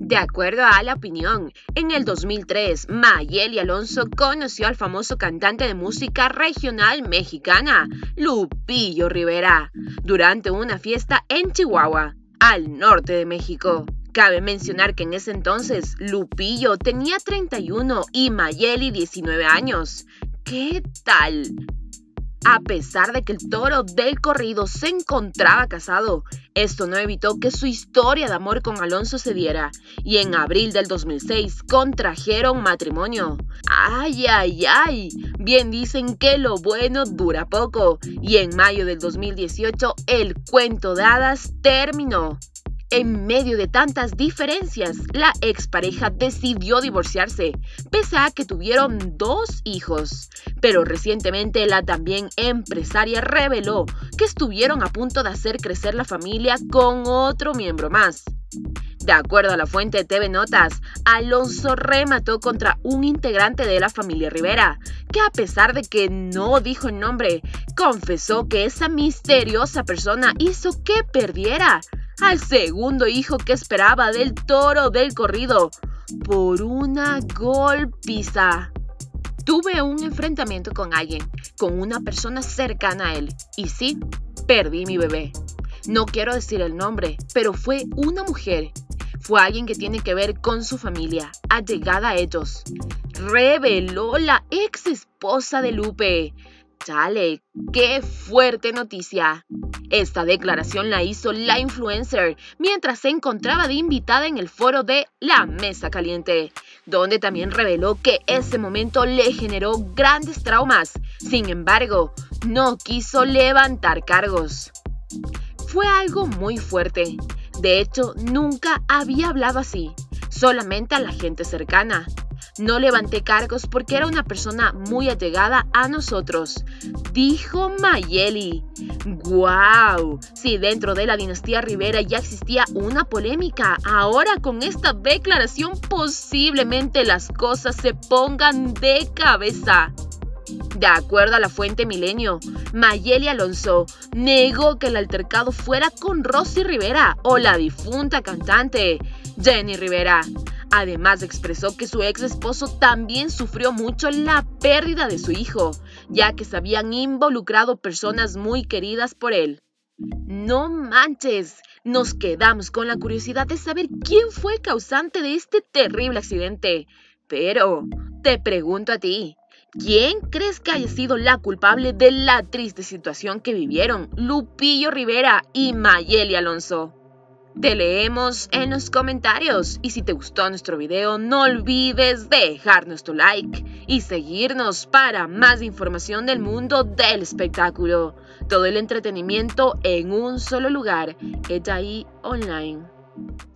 De acuerdo a La Opinión, en el 2003, Mayeli Alonso conoció al famoso cantante de música regional mexicana, Lupillo Rivera, durante una fiesta en Chihuahua, al norte de México. Cabe mencionar que en ese entonces, Lupillo tenía 31 y Mayeli 19 años. ¿Qué tal? A pesar de que el toro del corrido se encontraba casado, esto no evitó que su historia de amor con Alonso se diera, y en abril del 2006 contrajeron matrimonio. ¡Ay, ay, ay! Bien dicen que lo bueno dura poco, y en mayo del 2018 el cuento de hadas terminó. En medio de tantas diferencias, la expareja decidió divorciarse, pese a que tuvieron 2 hijos. Pero recientemente la también empresaria reveló que estuvieron a punto de hacer crecer la familia con otro miembro más. De acuerdo a la fuente TV Notas, Alonso remató contra un integrante de la familia Rivera, que a pesar de que no dijo el nombre, confesó que esa misteriosa persona hizo que perdiera al segundo hijo que esperaba del toro del corrido por una golpiza. Tuve un enfrentamiento con alguien, con una persona cercana a él, y sí, perdí mi bebé. No quiero decir el nombre, pero fue una mujer. Fue alguien que tiene que ver con su familia, allegada a ellos. Reveló la ex esposa de Lupe. Chale, qué fuerte noticia. Esta declaración la hizo la influencer mientras se encontraba de invitada en el foro de La Mesa Caliente, donde también reveló que ese momento le generó grandes traumas. Sin embargo, no quiso levantar cargos. Fue algo muy fuerte. De hecho, nunca había hablado así, solamente a la gente cercana. No levanté cargos porque era una persona muy allegada a nosotros, dijo Mayeli. ¡Guau! Si dentro de la dinastía Rivera ya existía una polémica, ahora con esta declaración posiblemente las cosas se pongan de cabeza. De acuerdo a la fuente Milenio, Mayeli Alonso negó que el altercado fuera con Rosy Rivera o la difunta cantante Jenny Rivera. Además expresó que su ex esposo también sufrió mucho la pérdida de su hijo, ya que se habían involucrado personas muy queridas por él. ¡No manches! Nos quedamos con la curiosidad de saber quién fue el causante de este terrible accidente. Pero te pregunto a ti, ¿quién crees que haya sido la culpable de la triste situación que vivieron Lupillo Rivera y Mayeli Alonso? Te leemos en los comentarios y si te gustó nuestro video no olvides dejarnos tu like y seguirnos para más información del mundo del espectáculo. Todo el entretenimiento en un solo lugar, EJI Online.